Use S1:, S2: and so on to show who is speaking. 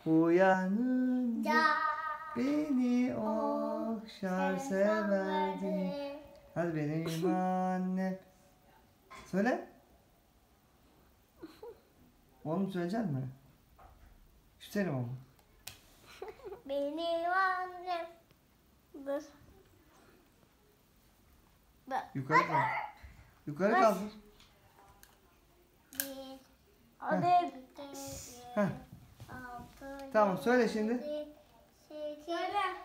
S1: Uyanınca beni okşar severdi. Hadi benim annem. Söyle. Oğlum söyleyecek misin? Küserim ama.
S2: Benim annem. Dur.
S1: Yukarı kaldır. Yukarı kaldır.
S2: Hadi.
S1: Heh. Tamam söyle şimdi.
S2: Söyle.